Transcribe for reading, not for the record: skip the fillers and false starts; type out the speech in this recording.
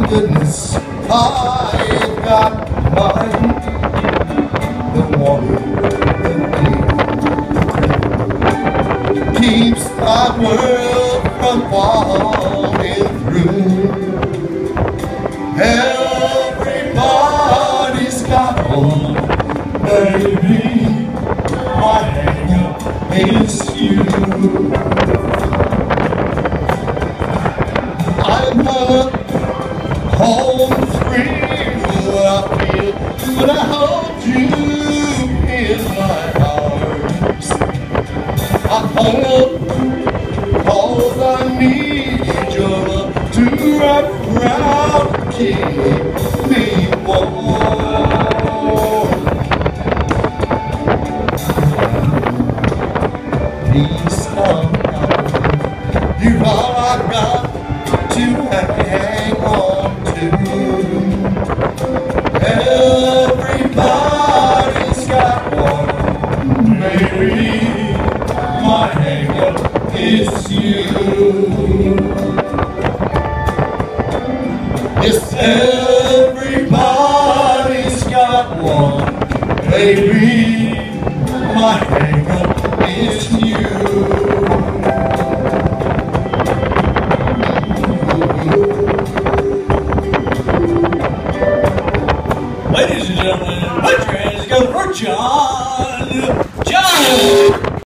Thank goodness I've got mine. The one that keeps my world from falling through. Everybody's got one, baby. My hang-up is you. I'm hung up home free. I feel when I hold you in my arms. I'm hung up 'cause I need your love to wrap around and keep me warm. Please come home. You're all I got to hang on to. Everybody's got one, baby. My hang-up is you. Yes, everybody's got one, baby. My